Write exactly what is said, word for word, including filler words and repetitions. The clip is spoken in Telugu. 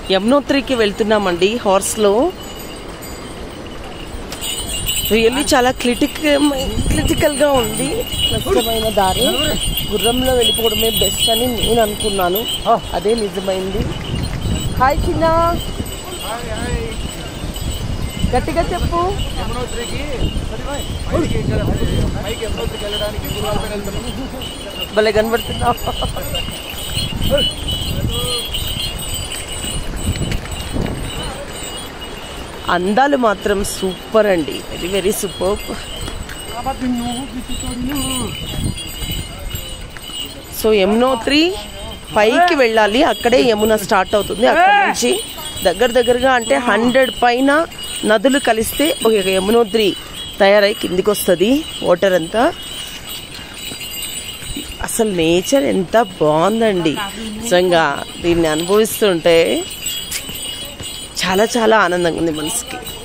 యమునోత్రికి వెళ్తున్నామండి హార్స్లో. రియల్లీ చాలా క్రిటిక్ క్రిటికల్గా ఉంది. కష్టమైన దారి. గుర్రంలో వెళ్ళిపోవడమే బెస్ట్ అని నేను అనుకున్నాను, అదే నిజమైంది. హాయ్ చిన్న, గట్టిగా చెప్పు. భలే కనబడుతున్నా. అందాలు మాత్రం సూపర్ అండి, very very super. So Yamunotri పైకి వెళ్ళాలి, అక్కడే యమున స్టార్ట్ అవుతుంది. అక్కడ నుంచి దగ్గర దగ్గరగా అంటే హండ్రెడ్ పైన నదులు కలిస్తే ఒక యమునోత్రి తయారై కిందికి వస్తుంది వాటర్ అంతా. అసలు నేచర్ ఎంత బాగుందండి నిజంగా. దీన్ని అనుభవిస్తుంటే చాలా చాలా ఆనందంగా ఉంది మనసుకి.